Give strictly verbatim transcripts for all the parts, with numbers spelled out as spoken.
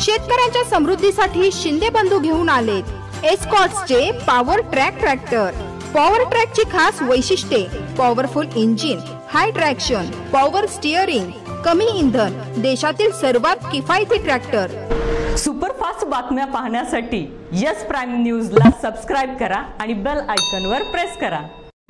शेतकऱ्यांच्या समृद्धीसाठी शिंदे बंधू घेऊन आलेत एस्कॉर्ट्सचे पॉवर ट्रॅक ट्रॅक्टर। पॉवर ट्रॅकची खास वैशिष्ट्ये powerful engine, high traction, power steering, कमी इंधन, देशातील सर्वात किफायती ट्रॅक्टर। सुपरफास्ट बातम्या पाहण्यासाठी यस प्राइम न्यूजला सबस्क्राइब करा आणि बेल आयकॉनवर प्रेस करा।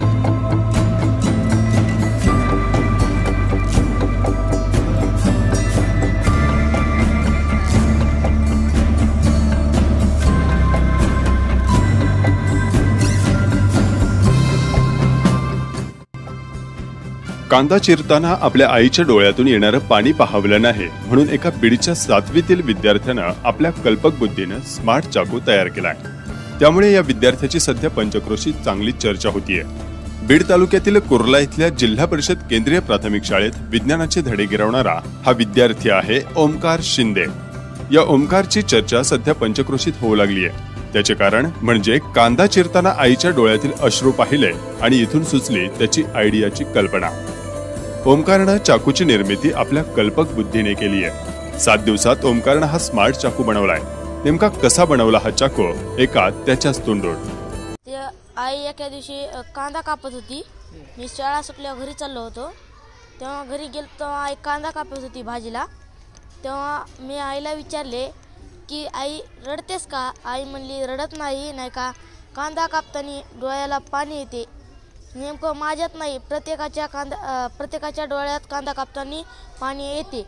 कांदा चिरताना आपल्या आईच्या डोळ्यातून येणारं पाणी पाहावलं नाही म्हणून एका बीडच्या सातवीतील विद्यार्थ्यानं आपल्या कल्पक बुद्धीनं स्मार्ट चाकू तयार केलाय। त्यामुळे या विद्यार्थ्याची सध्या पंचक्रोशीत चांगली चर्चा होतीये। बीड तालुक्यातील कुर्ला इथल्या जिल्हा परिषद केंद्रीय प्राथमिक शाळेत विज्ञानाचे धडे गिरवणारा हा विद्यार्थी आहे ओमकार शिंदे। या ओमकारची चर्चा सध्या पंचक्रोशीत होऊ लागली आहे। त्याचे कारण म्हणजे कांदा चिरताना आईच्या डोळ्यातील अश्रू पाहिले आणि इथून सुचली त्याची आयडियाची कल्पना। ओमकारनं चाकूची निर्मिती आपल्या कल्पक बुद्धीने केली आहे। सात दिवसात ओमकारनं हा स्मार्ट चाकू बनवलाय। नेमका कसा बनवला हा चाकू एका त्याच्याच तोंडून। आई एका दिवशी कांदा कापत होती। मी शाळा सुटल्यावर घरी चाललो होतो, तेव्हा घरी गेलो तेव्हा आई कांदा कापत होती भाजीला। तेव्हा मी आईला विचारले की आई रडतेस का? आई म्हणली रडत नाही, नाही का कांदा कापताना डोळ्याला पाणी येते। नेमकं माझ्यात नाही, प्रत्येकाच्या कांदा प्रत्येकाच्या डोळ्यात कांदा कापताना पाणी येते।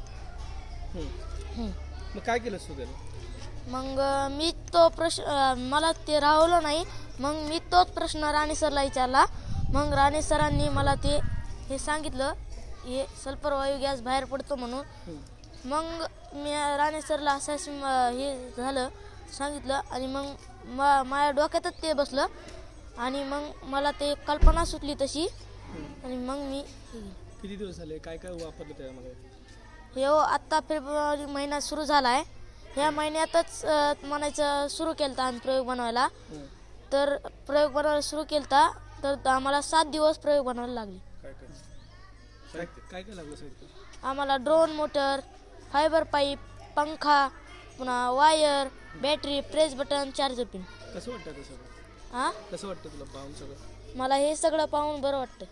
मग काय केलं सुद्धा? मग मी तो प्रश्न मला ते राहवलं नाही। मग मी तोच प्रश्न राणे सरला विचारला। मग राणे सरांनी मला ते हे सांगितलं, हे सल्फर वायू गॅस बाहेर पडतो म्हणून। मग मी राणे सरला असं हे झालं सांगितलं आणि मग मा माझ्या डोक्यातच ते बसलं आणि मग मला ते कल्पना सुचली तशी आणि मग मी किती दिवस झाले काय काय वापरलं त्यामध्ये? हे आत्ता फेब्रुवारी महिना सुरू झाला आहे। ह्या महिन्यातच म्हणायचं सुरू केलं आम्ही प्रयोग बनवायला। तर प्रयोग बनवायला सुरू केला तर आम्हाला सात दिवस प्रयोग बनवायला लागले। काय काय काय लागलं सर? आम्हाला ड्रोन मोटर, फायबर पाईप, पंखा, पुन्हा wire, battery, press button, charger pin. कसं वाटतं ते सगळं? हां कसं वाटतं तुला पाहून सगळं? मला हे सगळं पाहून बरं वाटतं।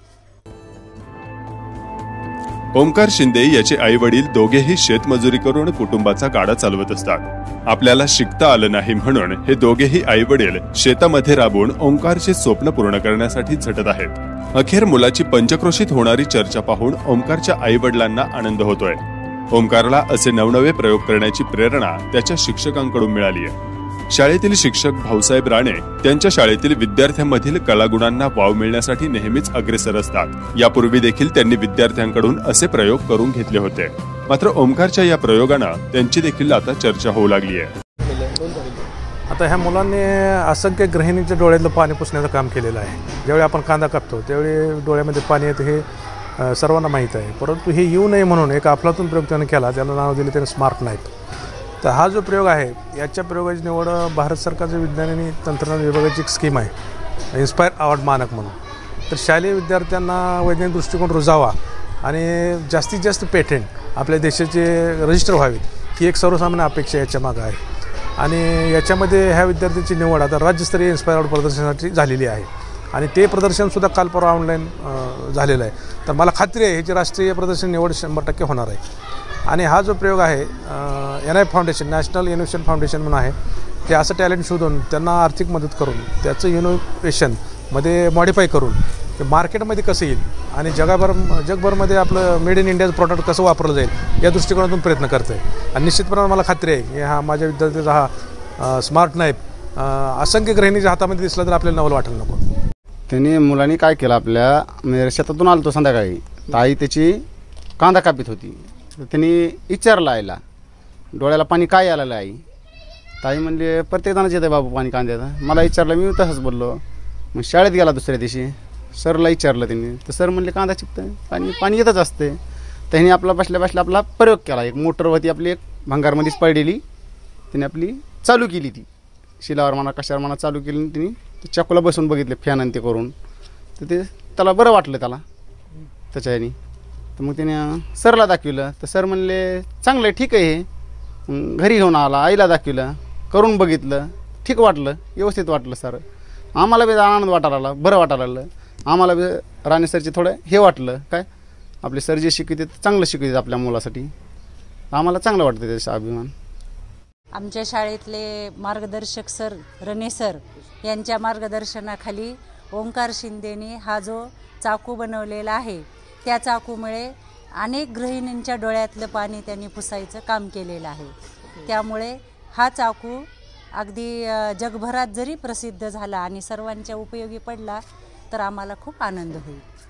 ओमकार शिंदे याचे आई वडील दोघेही शेतमजुरी करून कुटुंबाचा गाडा चालवत असतात। आपल्याला शिकता आलं नाही म्हणून हे दोघेही आई वडील शेतामध्ये राबून ओमकारचे स्वप्न पूर्ण करण्यासाठी झटत आहेत। अखेर मुलाची पंचक्रोशीत होणारी चर्चा पाहून ओमकारच्या आई वडिलांना आनंद होतोय। ओमकारला असे नवनवे प्रयोग करण्याची प्रेरणा त्याच्या शिक्षकांकडून मिळाली आहे। शाळेतील शिक्षक भाऊसाहेब राणे त्यांच्या शाळेतील विद्यार्थ्यांमधील कलागुणांना वाव मिळण्यासाठी नेहमीच अग्रेसर असतात। यापूर्वी देखील त्यांनी विद्यार्थ्यांकडून असे प्रयोग करून घेतले होते। मात्र ओमकारच्या या प्रयोगानं त्यांची देखील आता चर्चा होऊ लागली आहे। आता ह्या मुलांनी असंख्य गृहिणींच्या डोळ्यातलं पाणी पुसण्याचं काम केलेलं आहे। ज्यावेळी आपण कांदा कापतो त्यावेळी डोळ्यामध्ये पाणी येतं हे सर्वांना माहीत आहे। परंतु हे येऊ नये म्हणून एक अफलातून प्रयोग त्याने केला, त्याला नाव दिले त्याने स्मार्ट नाईफ। तर हा जो प्रयोग आहे याच्या प्रयोगाची निवड भारत सरकारच्या विज्ञान आणि तंत्रज्ञान विभागाची एक स्कीम आहे, इन्स्पायर अवॉर्ड मानक म्हणून। तर शालेय विद्यार्थ्यांना वैज्ञानिक दृष्टिकोन रुजावा आणि जास्तीत जास्त पेटंट आपल्या देशाचे रजिस्टर व्हावीत ही एक सर्वसामान्य अपेक्षा याच्या मागं आहे। आणि याच्यामध्ये ह्या विद्यार्थ्यांची निवड आता राज्यस्तरीय इन्स्पायर अवॉर्ड प्रदर्शनासाठी झालेली आहे आणि ते प्रदर्शनसुद्धा काल परवा ऑनलाईन झालेलं आहे। तर मला खात्री आहे ह्याची राष्ट्रीय प्रदर्शन निवड शंभर टक्के होणार आहे। आणि हा जो प्रयोग आहे N I foundation, national innovation foundation म्हणून आहे, ते असं टॅलेंट शोधून त्यांना आर्थिक मदत करून त्याचं इनोव्हेशनमध्ये मॉडिफाय करून ते मार्केटमध्ये कसं येईल आणि जगाभर जगभरमध्ये आपलं मेड इन इंडियाचं प्रॉडक्ट कसं वापरलं जाईल या दृष्टिकोनातून प्रयत्न करत आहे। आणि निश्चितपणे मला खात्री आहे की हा माझ्या विद्यार्थ्याचा हा स्मार्ट नाईफ असंख्य गृहिणीच्या हातामध्ये दिसला तर आपल्याला नवल वाटेल नको। त्यांनी मुलांनी काय केलं, आपल्या म्हणजे शेतातून आलो तो संध्याकाळी, ताई त्याची कांदा कापीत होती। तर त्यांनी विचारलं आईला डोळ्याला पाणी काय आलेलं आई? ताई म्हणले प्रत्येक जणांचं येतं बाबू पाणी कांद्याचं। मला विचारलं, मी तसंच बोललो। मग शाळेत गेला दुसऱ्या दिवशी, सरला विचारलं त्यांनी, तर सर म्हणले कांदा चिपतं पाणी पाणी येतच असते। त्यांनी आपला बसल्या बसल्या आपला प्रयोग केला। एक मोटर होती आपली, एक भंगारमध्येच पडलेली, त्याने आपली चालू केली, ती शिलावर म्हणा कशावर म्हणा चालू केली। त्यांनी चाकूला बसून बघितले फॅन आणि ते करून, तर ते त्याला बरं वाटलं त्याला त्याच्या ह्यानी। तर मग त्याने सरला दाखवलं, तर सर म्हणले चांगलं आहे, ठीक आहे हे मग घरी घेऊन आला, आईला दाखवलं, करून बघितलं, ठीक वाटलं, व्यवस्थित वाटलं सर. आम्हाला बी आनंद वाटायला लागला, बरं वाटायला लागलं. आम्हाला बी राणे सरचे थोडं हे वाटलं, काय आपले सर जे शिकवतात चांगलं शिकवतात आपल्या मुलासाठी. आम्हाला चांगलं वाटतं त्याचा अभिमान. आमच्या शाळेतले मार्गदर्शक सर रणे सर यांच्या मार्गदर्शनाखाली ओंकार शिंदेने हा जो चाकू बनवलेला आहे, त्या चाकूमुळे अनेक गृहिणींच्या डोळ्यातलं पाणी त्यांनी पुसायचं काम केलेलं आहे. त्यामुळे हा चाकू अगदी जगभरात जरी प्रसिद्ध झाला आणि सर्वांच्या उपयोगी पडला तर आम्हाला खूप आनंद होईल.